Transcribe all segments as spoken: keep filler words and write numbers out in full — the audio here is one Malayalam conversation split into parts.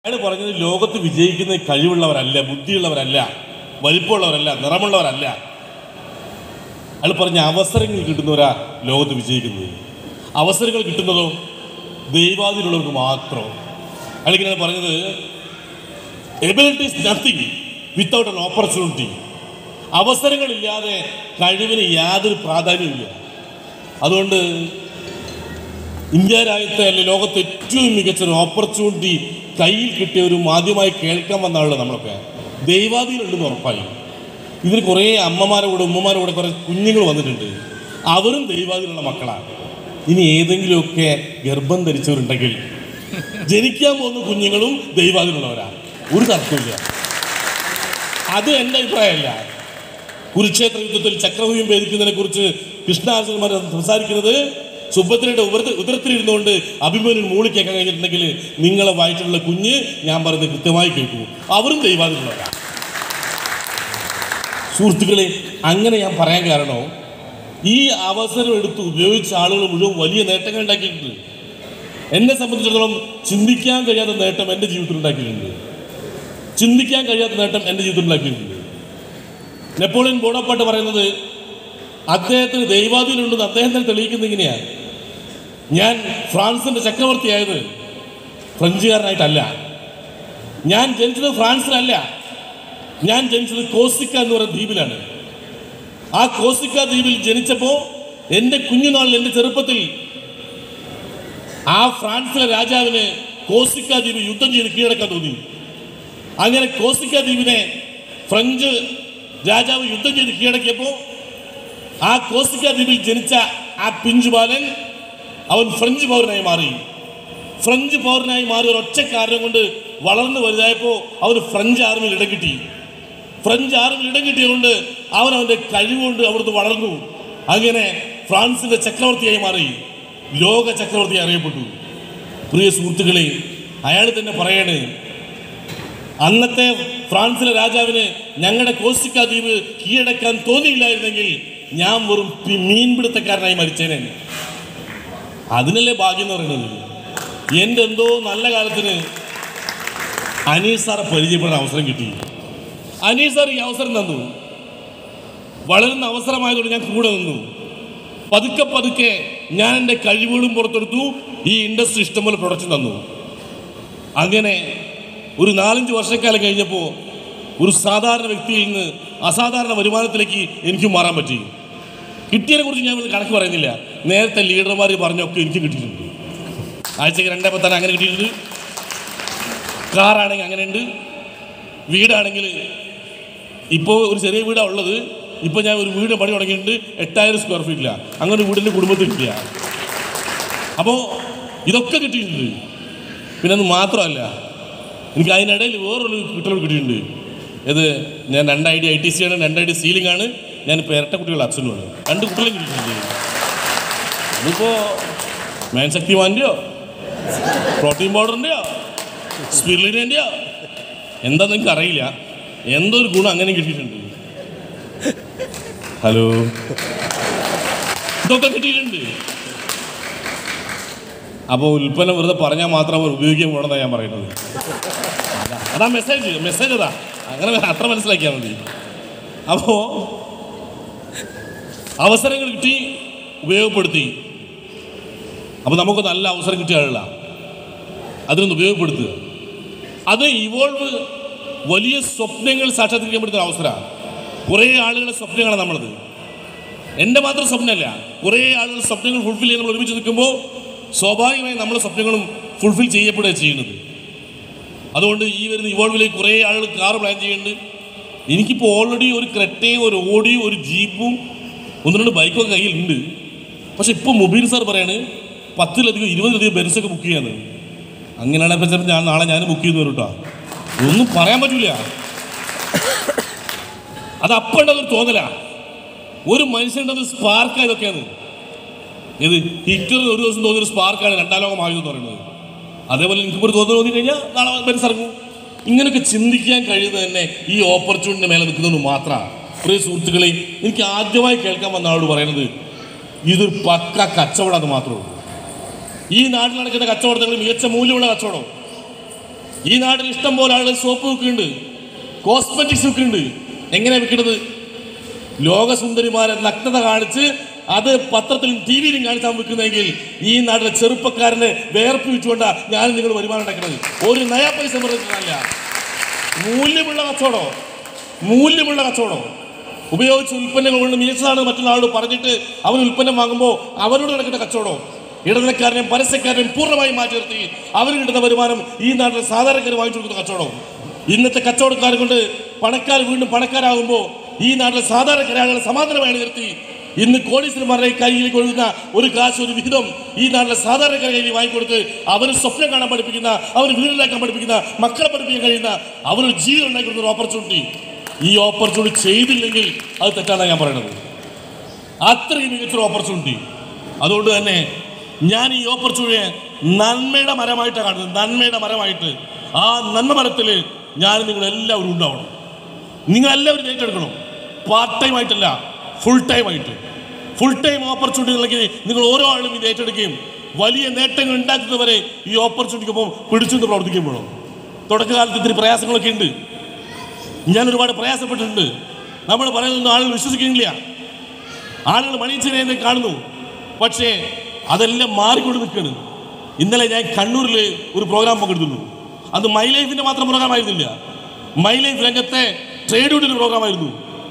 അയാൾ പറഞ്ഞത് ലോകത്ത് വിജയിക്കുന്ന കഴിവുള്ളവരല്ല, ബുദ്ധിയുള്ളവരല്ല, വലിപ്പമുള്ളവരല്ല, നിറമുള്ളവരല്ല. അയാൾ പറഞ്ഞ അവസരങ്ങൾ കിട്ടുന്നവരാ ലോകത്ത് വിജയിക്കുന്നത്. അവസരങ്ങൾ കിട്ടുന്നതോ ദൈവാധീനമുള്ളവർക്ക് മാത്രം. അയാളിങ്ങനെ പറഞ്ഞത്, ability is nothing without an opportunity. അവസരങ്ങളില്ലാതെ കഴിവിന് യാതൊരു പ്രാധാന്യമില്ല. അതുകൊണ്ട് ഇന്ത്യ രാജ്യത്തെ അല്ലെ ലോകത്തെ ഏറ്റവും മികച്ചൊരു ഓപ്പർച്യൂണിറ്റി കയ്യിൽ കിട്ടിയവരും ആദ്യമായി കേൾക്കാൻ വന്ന ആളുകൾ നമ്മളൊക്കെ ദൈവാധീനമുണ്ടെന്ന് ഉറപ്പായി. ഇതിന് കുറേ അമ്മമാരുടെ കൂടെ ഉമ്മമാരുടെ കൂടെ കുറേ കുഞ്ഞുങ്ങൾ വന്നിട്ടുണ്ട്. അവരും ദൈവാധീനമുള്ള മക്കളാണ്. ഇനി ഏതെങ്കിലുമൊക്കെ ഗർഭം ധരിച്ചവരുണ്ടെങ്കിൽ ജനിക്കാൻ പോകുന്ന കുഞ്ഞുങ്ങളും ദൈവാധീനമുള്ളവരാണ്. ഒരു തർക്കമില്ല. അത് എൻ്റെ അഭിപ്രായമല്ല. കുരുക്ഷേത്ര യുദ്ധത്തിൽ ചക്രവ്യൂഹം ഭേദിക്കുന്നതിനെ കുറിച്ച് കൃഷ്ണാർജുനന്മാർ സംസാരിക്കുന്നത് സുഭദ്രയുടെ ഉദര ഉദരത്തിലിരുന്നുകൊണ്ട് അഭിമന്യു മൂളി കേൾക്കാൻ കഴിഞ്ഞിട്ടുണ്ടെങ്കിൽ നിങ്ങളെ വയറ്റിലുള്ള കുഞ്ഞ് ഞാൻ പറയുന്നത് കൃത്യമായി കേൾക്കൂ. അവരും ദൈവാധീനമുള്ളവരാണ്. സുഹൃത്തുക്കളെ, അങ്ങനെ ഞാൻ പറയാൻ കാരണം ഈ അവസരം എടുത്ത് ഉപയോഗിച്ച ആളുകൾ മുഴുവൻ വലിയ നേട്ടങ്ങൾ ഉണ്ടാക്കിയിട്ടുണ്ട്. എന്നെ സംബന്ധിച്ചിടത്തോളം ചിന്തിക്കാൻ കഴിയാത്ത നേട്ടം എൻ്റെ ജീവിതത്തിൽ ഉണ്ടാക്കിയിട്ടുണ്ട്. ചിന്തിക്കാൻ കഴിയാത്ത നേട്ടം എൻ്റെ ജീവിതത്തിൽ ഉണ്ടാക്കിയിട്ടുണ്ട്. നെപ്പോളിയൻ ബോണപ്പാർട്ട് പറയുന്നത് അദ്ദേഹത്തിന് ദൈവാധീനമുണ്ടെന്ന് അദ്ദേഹത്തിന് തെളിയിക്കുന്നത് ഇങ്ങനെയാണ്: ഞാൻ ഫ്രാൻസിൻ്റെ ചക്രവർത്തിയായത് ഫ്രഞ്ചുകാരനായിട്ടല്ല, ഞാൻ ജനിച്ചത് ഫ്രാൻസിലല്ല, ഞാൻ ജനിച്ചത് കോസിക്ക എന്ന് പറയുന്ന ദ്വീപിലാണ്. ആ കോസിക്ക ദ്വീപിൽ ജനിച്ചപ്പോൾ എൻ്റെ കുഞ്ഞുനാളിൽ, എൻ്റെ ചെറുപ്പത്തിൽ ആ ഫ്രാൻസിലെ രാജാവിന് കോസിക്ക ദ്വീപ് യുദ്ധം ചെയ്ത് കീഴടക്കാൻ തോന്നി. അങ്ങനെ കോസിക്ക ദ്വീപിനെ ഫ്രഞ്ച് രാജാവ് യുദ്ധം ചെയ്ത് കീഴടക്കിയപ്പോൾ ആ കോസിക്ക ദ്വീപിൽ ജനിച്ച ആ പിഞ്ചുബാലൻ അവൻ ഫ്രഞ്ച് പൗരനായി മാറി. ഫ്രഞ്ച് പൗരനായി മാറിയ ഒരൊറ്റ കാരണം കൊണ്ട് വളർന്നു വലുതായപ്പോൾ അവന് ഫ്രഞ്ച് ആർമിയിൽ ഇടം കിട്ടി. ഫ്രഞ്ച് ആർമിയിൽ ഇടം കിട്ടിയതുകൊണ്ട് അവൻ അവൻ്റെ കഴിവുകൊണ്ട് അവിടുന്ന് വളർന്നു. അങ്ങനെ ഫ്രാൻസിൻ്റെ ചക്രവർത്തിയായി മാറി, ലോക ചക്രവർത്തി അറിയപ്പെട്ടു. പ്രിയ സുഹൃത്തുക്കളെ, അയാൾ തന്നെ പറയാണ്, അന്നത്തെ ഫ്രാൻസിലെ രാജാവിന് ഞങ്ങളുടെ കോസിക്ക ദ്വീപ് കീഴടക്കാൻ തോന്നിയില്ലായിരുന്നെങ്കിൽ ഞാൻ വെറും മീൻപിടുത്തക്കാരനായി മരിച്ചേനെ. അതിനല്ലേ ഭാഗ്യം എന്ന് പറയുന്നത്. എൻ്റെ എന്തോ നല്ല കാലത്തിന് അനീസ് സാറെ പരിചയപ്പെടാൻ അവസരം കിട്ടി. അനീസ് സാർ ഈ അവസരം തന്നു. വളരുന്ന അവസരമായതുകൊണ്ട് ഞാൻ കൂടെ നിന്നു. പതുക്കെ പതുക്കെ ഞാൻ എൻ്റെ കഴിവുകളും പുറത്തെടുത്തു. ഈ ഇൻഡസ്ട്രി ഇഷ്ടംപോലെ പ്രൊഡക്ഷൻ തന്നു. അങ്ങനെ ഒരു നാലഞ്ച് വർഷക്കാലം കഴിഞ്ഞപ്പോൾ ഒരു സാധാരണ വ്യക്തിയിൽ നിന്ന് അസാധാരണ വരുമാനത്തിലേക്ക് എനിക്ക് മാറാൻ പറ്റി. കിട്ടിയതിനെ കുറിച്ച് ഞാൻ കണക്ക് പറയുന്നില്ല. നേരത്തെ ലീഡർമാർ പറഞ്ഞൊക്കെ എനിക്ക് കിട്ടിയിട്ടുണ്ട്. ആഴ്ചക്ക് രണ്ടേ പത്താണ് അങ്ങനെ കിട്ടിയിട്ടുണ്ട്. കാറാണെങ്കിൽ അങ്ങനെയുണ്ട്. വീടാണെങ്കിൽ ഇപ്പോൾ ഒരു ചെറിയ വീടാണ് ഉള്ളത്. ഇപ്പോൾ ഞാൻ ഒരു വീട് പണി തുടങ്ങിയിട്ടുണ്ട്. എട്ടായിരം സ്ക്വയർ ഫീറ്റില്ല. അങ്ങനെ ഒരു വീടിൻ്റെ കുടുംബത്തിൽ കിട്ടില്ല. അപ്പോൾ ഇതൊക്കെ കിട്ടിയിട്ടുണ്ട്. പിന്നെ അത് മാത്രമല്ല, എനിക്ക് അതിനിടയിൽ വേറൊരു കിട്ടൽ കിട്ടിയിട്ടുണ്ട്. ഇത് ഞാൻ രണ്ട് I D I T C ആണ്, രണ്ട് ഐ ഡി സീലിംഗ് ആണ്. ഞാനിപ്പോൾ ഇരട്ട കുട്ടികളുടെ അച്ഛനുമാണ്. രണ്ട് കുട്ടികളെ കിട്ടിയിട്ടുണ്ട്. അതിപ്പോൾ മേൻശക്തിമാൻ്റെയോ പ്രോട്ടീൻ പൗഡറിൻ്റെയോ സ്പിരുലിനൻ്റെയോ എന്താണെന്ന് എനിക്ക് അറിയില്ല. എന്തോ ഒരു ഗുണം അങ്ങനെ കിട്ടിയിട്ടുണ്ട്. ഹലോ, ഇതൊക്കെ കിട്ടിയിട്ടുണ്ട്. അപ്പോൾ ഉൽപ്പന്നം വെറുതെ പറഞ്ഞാൽ മാത്രം അവർ ഉപയോഗിക്കാൻ പോകണമെന്നാണ് ഞാൻ പറയുന്നത്. അതാ മെസ്സേജ് മെസ്സേജ് അതാ അങ്ങനെ അത്ര മനസ്സിലാക്കിയാൽ മതി. അപ്പോൾ അവസരങ്ങൾ കിട്ടി, ഉപയോഗപ്പെടുത്തി. അപ്പോൾ നമുക്ക് നല്ല അവസരം കിട്ടിയ ആളുകള അതിനൊന്ന് ഉപയോഗപ്പെടുത്തുക. അത് ഇവോൾവ് വലിയ സ്വപ്നങ്ങൾ സാക്ഷാത്കരിക്കാൻ പറ്റുന്ന അവസരമാണ്. കുറേ ആളുകളുടെ സ്വപ്നങ്ങളാണ് നമ്മളത്. എൻ്റെ മാത്രം സ്വപ്നമല്ല, കുറേ ആളുകളുടെ സ്വപ്നങ്ങൾ ഫുൾഫിൽ ചെയ്യാൻ നമ്മൾ ഒരുമിച്ച് നിൽക്കുമ്പോൾ സ്വാഭാവികമായി നമ്മളെ സ്വപ്നങ്ങളും ഫുൾഫിൽ ചെയ്യപ്പെടുക ചെയ്യുന്നത്. അതുകൊണ്ട് ഈ വരുന്ന ഇവോൾവിലേക്ക് കുറേ ആളുകൾ കാർ പ്ലാൻ ചെയ്യുന്നുണ്ട്. എനിക്കിപ്പോൾ ഓൾറെഡി ഒരു ക്രെറ്റയും ഒരു ഓടിയും ഒരു ജീപ്പും ഒന്ന് രണ്ട് ബൈക്കൊക്കെ കയ്യിലുണ്ട്. പക്ഷെ ഇപ്പോൾ മുബീൻ സാർ പറയാണ് പത്തിലധികം ഇരുപതിലധികം ബെൻസൊക്കെ ബുക്ക് ചെയ്യാന്ന്. അങ്ങനെയാണ് ഇപ്പം ചിലപ്പോൾ ഞാൻ നാളെ ഞാൻ ബുക്ക് ചെയ്യുന്നു കേട്ടോ. ഒന്നും പറയാൻ പറ്റില്ല. അത് അപ്പം ഉണ്ടെന്നൊരു തോന്നലാ. ഒരു മനുഷ്യൻ്റെ സ്പാർക്ക് ഇതൊക്കെയാണ്. ഇത് ഹിറ്ററിന് ഒരു ദിവസം തോന്നിയൊരു സ്പാർക്കാണ് രണ്ടാം ലോകം ആയുധം പറയുന്നത്. അതേപോലെ എനിക്കിപ്പോൾ ഒരു തോന്നൽ തോന്നി കഴിഞ്ഞാൽ നാളെ ബെൻസിറങ്ങും. ഇങ്ങനെയൊക്കെ ചിന്തിക്കാൻ കഴിയുന്നത് തന്നെ ഈ ഓപ്പർച്യൂണിറ്റിൻ്റെ മേലെ നിൽക്കുന്നതിന് മാത്രമാണ്. പ്രിയ സുഹൃത്തുക്കളെ, എനിക്ക് ആദ്യമായി കേൾക്കാൻ വന്ന ആളോട് പറയുന്നത് ഇതൊരു പക്ക കച്ചവടം. അത് മാത്രമേ ഉള്ളൂ. ഈ നാട്ടിൽ നടക്കുന്ന കച്ചവടത്തിൽ മികച്ച മൂല്യമുള്ള കച്ചവടം. ഈ നാട്ടിൽ ഇഷ്ടം പോലെ ആളുകൾ സോപ്പ് വിൽക്കുന്നുണ്ട്, കോസ്മെറ്റിക്സ് വിൽക്കുന്നുണ്ട്. എങ്ങനെയാണ് വിൽക്കുന്നത്? ലോകസുന്ദരിമാരെ നഗ്നത കാണിച്ച് അത് പത്രത്തിലും ടി വിയിലും കാണിച്ചാൽ വിൽക്കുന്നതെങ്കിൽ ഈ നാട്ടിലെ ചെറുപ്പക്കാരനെ വേർപ്പ് വെച്ചുകൊണ്ടാണ് ഞാൻ നിങ്ങൾ വരുമാനം ഉണ്ടാക്കുന്നത്. ഒരു നയാ പൈസ മുറിച്ചിട്ടല്ല. മൂല്യമുള്ള കച്ചവടം, മൂല്യമുള്ള കച്ചവടം ഉപയോഗിച്ച് ഉൽപ്പന്നങ്ങൾ കൊണ്ട് മികച്ചതാണ് മറ്റുള്ള ആളോട് പറഞ്ഞിട്ട് അവൻ ഉൽപ്പന്നം വാങ്ങുമ്പോൾ അവരോട് നടക്കുന്ന കച്ചവടം, ഇടനിലക്കാരനെയും പരസ്യക്കാരനെയും പൂർണ്ണമായി മാറ്റി നിർത്തി അവന് കിട്ടുന്ന വരുമാനം ഈ നാട്ടിലെ സാധാരണക്കാർ വാങ്ങിച്ചു കൊടുക്കുന്ന കച്ചവടം. ഇന്നത്തെ കച്ചവടക്കാരെ കൊണ്ട് പണക്കാർ വീണ്ടും പണക്കാരാകുമ്പോൾ ഈ നാട്ടിലെ സാധാരണക്കാരെ സമാധാനമായി നിർത്തി ഇന്ന് കോടീശ്വരന്മാരുടെ കയ്യിലേക്ക് ഒഴുകുന്ന ഒരു കാശ്, ഒരു വിഹിതം ഈ നാട്ടിലെ സാധാരണക്കാരെ കയ്യിൽ വാങ്ങിക്കൊടുത്ത് അവന് സ്വപ്നം കാണാൻ പഠിപ്പിക്കുന്ന, അവന് വീടുണ്ടാക്കാൻ പഠിപ്പിക്കുന്ന, മക്കളെ പഠിപ്പിക്കാൻ കഴിയുന്ന, അവനൊരു ജീവിതം ഉണ്ടാക്കി കൊടുക്കുന്ന ഒരു ഓപ്പർച്യൂണിറ്റി. ഈ ഓപ്പർച്യൂണിറ്റി ചെയ്തില്ലെങ്കിൽ അത് തെറ്റാണ് ഞാൻ പറയുന്നത്. അത്രയും മികച്ചൊരു ഓപ്പർച്യൂണിറ്റി. അതുകൊണ്ട് തന്നെ ഞാൻ ഈ ഓപ്പർച്യൂണിറ്റിയെ നന്മയുടെ മരമായിട്ടാണ് കാണുന്നത്, നന്മയുടെ മരമായിട്ട്. ആ നന്മ മരത്തിൽ ഞാൻ നിങ്ങളെല്ലാവരും ഉണ്ടാവണം, നിങ്ങളെല്ലാവരും ഏറ്റെടുക്കണം. പാർട്ട് ടൈം ആയിട്ടല്ല, ഫുൾ ടൈം ആയിട്ട്. ഫുൾ ടൈം ഓപ്പർച്യൂണിറ്റി ഉണ്ടെങ്കിൽ നിങ്ങൾ ഓരോ ആളും ഇത് ഏറ്റെടുക്കുകയും വലിയ നേട്ടങ്ങൾ ഉണ്ടാക്കുന്നവരെ ഈ ഓപ്പർച്യൂണിറ്റിക്കൊപ്പം പിടിച്ചുകൊണ്ട് പ്രവർത്തിക്കുകയും വേണം. തുടക്കകാലത്ത് ഇത്തിരി പ്രയാസങ്ങളൊക്കെ ഉണ്ട്, ഞാൻ ഒരുപാട് പ്രയാസപ്പെട്ടിട്ടുണ്ട്. നമ്മൾ പറയുന്നൊന്നും ആളുകൾ വിശ്വസിക്കുന്നില്ല, ആളുകൾ മണിച്ചനെ കാണുന്നു. പക്ഷേ അതെല്ലാം മാറിക്കൊണ്ട് നിൽക്കുകയാണ്. ഇന്നലെ ഞാൻ കണ്ണൂരിൽ ഒരു പ്രോഗ്രാം പങ്കെടുത്തുള്ളൂ. അത് മൈ ലൈഫിൻ്റെ മാത്രം പ്രോഗ്രാം ആയിരുന്നില്ല, മൈ ലൈഫ് രംഗത്തെ ട്രേഡ് യൂണിയൻ്റെ പ്രോഗ്രാമായിരുന്നു.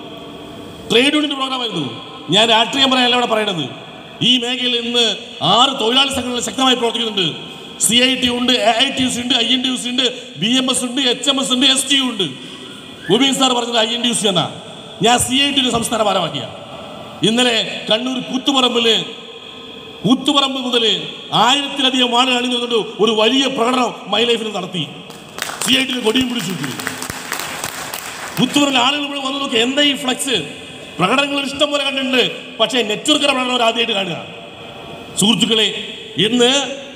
ട്രേഡ് യൂണിയൻ്റെ പ്രോഗ്രാമായിരുന്നു. ഞാൻ രാഷ്ട്രീയം പറയാനല്ല ഇവിടെ പറയണത്. ഈ മേഖലയിൽ ഇന്ന് ആറ് തൊഴിലാളി സംഘടനകൾ ശക്തമായി പ്രവർത്തിക്കുന്നുണ്ട്. സി ഐ ടി ഉണ്ട്, A I T U C ഉണ്ട്, I N T U C ഉണ്ട്, ബി എം എസ് ഉണ്ട്, എച്ച് എം എസ് ഉണ്ട്, എസ് ടി യു ഉണ്ട്. ഗോവിന്ദ് സാർ പറഞ്ഞത് I N T U C എന്നാ. ഞാൻ സി ഐ ടിയുടെ സംസ്ഥാന ഭാരവാഹിയാണ്. ഇന്നലെ കണ്ണൂർ കൂത്തുപറമ്പിൽ കൂത്തുപറമ്പ് മുതൽ ആയിരത്തിലധികം ആളുകൾ അണിഞ്ഞുകൊണ്ട് ഒരു വലിയ പ്രകടനം മൈ ലൈഫിൽ നടത്തി. സി ഐ ടിയിൽ കൊടിയും പിടിച്ചു. കൂത്തുപറമ്പിൽ ആളുകൾ ഇവിടെ വന്നു നോക്കി, എന്താ ഈ ഫ്ലക്സ്? പ്രകടനങ്ങൾ ഇഷ്ടം പോലെ കണ്ടിട്ടുണ്ട്, പക്ഷേ നെറ്റ്വർക്കിലെ പ്രകടനം അവർ ആദ്യമായിട്ട് കാണുക. സുഹൃത്തുക്കളെ, ഇന്ന്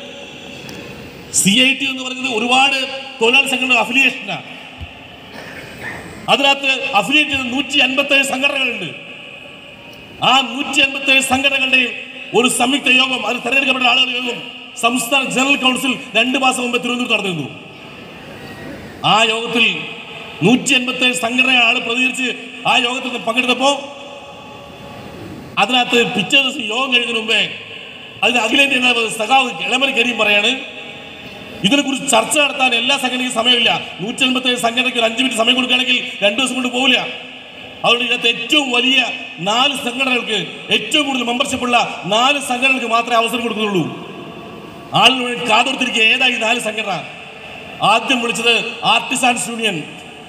സി ഐ ടി എന്ന് പറയുന്നത് ഒരുപാട് തൊഴിലാളി സംഘടന അഫിലിയേഷനാണ്. അതിനകത്ത് അഫിലിയേറ്റ് ചെയ്ത നൂറ്റി അൻപത്തി ഏഴ് സംഘടനകളുണ്ട്. ആ നൂറ്റി അൻപത്തി ഏഴ് സംഘടനകളുടെയും ഒരു സംയുക്ത യോഗം, അത് തെരഞ്ഞെടുക്കപ്പെട്ട ആളുകളുടെ യോഗം സംസ്ഥാന ജനറൽ കൗൺസിൽ രണ്ട് മാസം മുമ്പ് തിരുവനന്തപുരത്ത് നടന്നിരുന്നു. ആ യോഗത്തിൽ നൂറ്റി അൻപത്തി ഏഴ് സംഘടന ആൾ പ്രതികരിച്ച് ആ യോഗത്തിൽ പങ്കെടുത്തപ്പോൾ അതിനകത്ത് പിറ്റേ ദിവസം യോഗം കഴിയുന്നതിന് മുമ്പേ അതിന് അഖിലേന്ത്യാ നേതാവ് സഖാവ് എളമരി കരീം പറയാണ്, ഇതിനെക്കുറിച്ച് ചർച്ച നടത്താൻ എല്ലാ സംഘടനയ്ക്കും സമയമില്ല. നൂറ്റി അൻപത്തി ഏഴ് സംഘടനയ്ക്ക് ഒരു അഞ്ച് മിനിറ്റ് സമയം കൊടുക്കുകയാണെങ്കിൽ രണ്ടു ദിവസം കൊണ്ട് പോകില്ല. അതുകൊണ്ട് ഇതിനകത്ത് ഏറ്റവും വലിയ നാല് സംഘടനകൾക്ക്, ഏറ്റവും കൂടുതൽ മെമ്പർഷിപ്പുള്ള നാല് സംഘടനകൾക്ക് മാത്രമേ അവസരം കൊടുക്കുന്നുള്ളൂ. ആളുകൾ കാതോർത്തിരിക്കുക ഏതാ ഈ നാല് സംഘടന. ആദ്യം വിളിച്ചത് ആർട്ടിസാൻസ് യൂണിയൻ.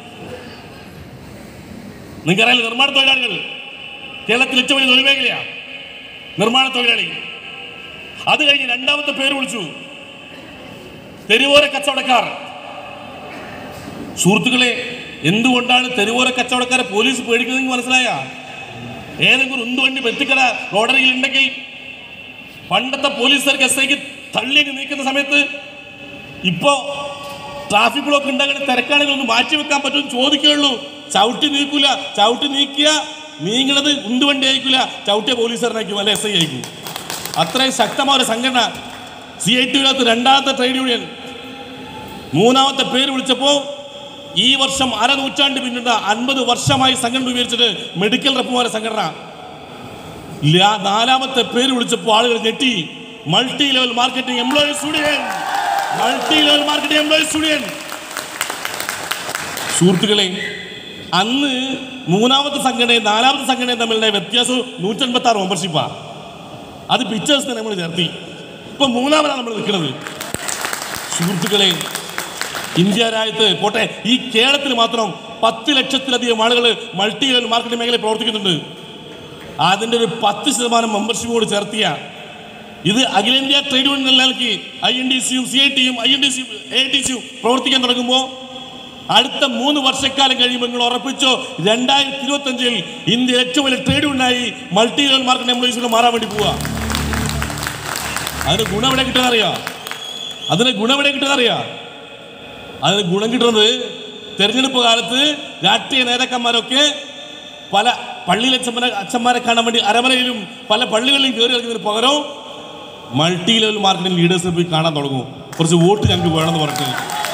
നിങ്ങൾക്കറിയാലോ, നിർമ്മാണ തൊഴിലാളികൾ കേരളത്തിൽ ഏറ്റവും വലിയ തൊഴിൽ മേഖലയാണ് നിർമ്മാണ തൊഴിലാളി. അത് കഴിഞ്ഞ് രണ്ടാമത്തെ പേര് വിളിച്ചു തെരുവോര കച്ചവടക്കാർ. സുഹൃത്തുക്കളെ, എന്തുകൊണ്ടാണ് തെരുവോര കച്ചവടക്കാരെ പോലീസ് പേടിക്കുന്നതെന്ന് മനസ്സിലായ? ഏതെങ്കിലും ഉന്തുവണ്ടി വെത്തിക്കട റോഡരികിൽ ഉണ്ടെങ്കിൽ പണ്ടത്തെ പോലീസുകാർക്ക് എസ് ഐക്ക് തള്ളിയൊക്കെ നീക്കുന്ന സമയത്ത് ഇപ്പോൾ ട്രാഫിക് ബ്ലോക്ക് ഉണ്ടാകുന്ന തിരക്കാണെങ്കിൽ ഒന്ന് മാറ്റി വെക്കാൻ പറ്റുമെന്ന് ചോദിക്കുകയുള്ളൂ. ചവിട്ടി നീക്കൂല. ചവിട്ടി നീക്കിയ നീങ്ങണത് ഉന്തുവണ്ടി അയക്കില്ല, ചവിട്ടിയ പോലീസുകാരനായിരിക്കും, അല്ലെ എസ് ഐ ആയിരിക്കും. അത്രയും ശക്തമായ ഒരു സംഘടന. സി ഐ ടിയിനകത്ത് രണ്ടാമത്തെ ട്രേഡ് യൂണിയൻ. മൂന്നാമത്തെ പേര് വിളിച്ചപ്പോൾ ഈ വർഷം അരനൂറ്റാണ്ട് പിന്നിട്ട അൻപത് വർഷമായി സംഘടന രൂപീകരിച്ചിട്ട് മെഡിക്കൽ റെപ്പുമാരുടെ സംഘടന. നാലാമത്തെ പേര് വിളിച്ചപ്പോൾ ആളുകൾ ഞെട്ടി. Multi level marketing employees union. Multi level marketing employees union. സുഹൃത്തുക്കളെ, അന്ന് മൂന്നാമത്തെ സംഘടനയും നാലാമത്തെ സംഘടനയും തമ്മിലുള്ള വ്യത്യാസം നൂറ്റി അൻപത്തി ആറ് മെമ്പർഷിപ്പാണ്. അത് പിക്ചേഴ്സിനെ നമ്മൾ ചേർത്തി. ഇപ്പൊ മൂന്നാമതാണ് നമ്മൾ നിൽക്കുന്നത്. സുഹൃത്തുക്കളെ, ഇന്ത്യ രാജ്യത്ത് പോട്ടെ, ഈ കേരളത്തിൽ മാത്രം പത്ത് ലക്ഷത്തിലധികം ആളുകൾ മൾട്ടി ലെവൽ മാർക്കറ്റിംഗ് മേഖലയിൽ പ്രവർത്തിക്കുന്നുണ്ട്. അതിൻ്റെ ഒരു പത്ത് ശതമാനം മെമ്പർഷിപ്പോട് ചേർത്തിയ ഇത് അഖിലേന്ത്യാ ട്രേഡ് യൂണിയൻ നിലനിൽക്കി ഐ എൻ ഡി സിയും സി ഐ ടിയും ഐ എൻ ഡി സിയും എ ടി സിയും പ്രവർത്തിക്കാൻ തുടങ്ങുമ്പോൾ അടുത്ത മൂന്ന് വർഷക്കാലം കഴിയുമ്പോൾ നിങ്ങൾ ഉറപ്പിച്ചോ, രണ്ടായിരത്തി ഇരുപത്തി അഞ്ചിൽ ഇന്ത്യയിൽ ഏറ്റവും വലിയ ട്രേഡ് യൂണിയനായി മൾട്ടി ലെവൽ മാർക്കറ്റ് എംപ്ലോയീസിലൂടെ മാറാൻ വേണ്ടി പോവുക. അതിന് ഗുണം എവിടെ കിട്ടുന്നറിയാം? അതിന് ഗുണം എവിടെ കിട്ടുന്നറിയാം? അതിന് ഗുണം കിട്ടുന്നത് തെരഞ്ഞെടുപ്പ് കാലത്ത് രാഷ്ട്രീയ നേതാക്കന്മാരൊക്കെ പല പള്ളിയിലെ അച്ഛന്മാരെ കാണാൻ വേണ്ടി അരമനയിലും പല പള്ളികളിലും കയറി ഇറങ്ങുന്നതിന് പകരം മൾട്ടി ലെവൽ മാർക്കറ്റിംഗ് ലീഡേഴ്സിനെ പോയി കാണാൻ തുടങ്ങും. കുറച്ച് വോട്ട് ഞങ്ങൾക്ക് വേണമെന്ന് പറഞ്ഞിട്ട്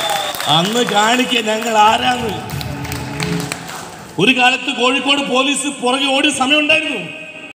അന്ന് കാണിക്കുക ഞങ്ങൾ ആരാന്ന്. ഒരു കാലത്ത് കോഴിക്കോട് പോലീസ് പുറകെ ഓടിയ സമയം ഉണ്ടായിരുന്നു.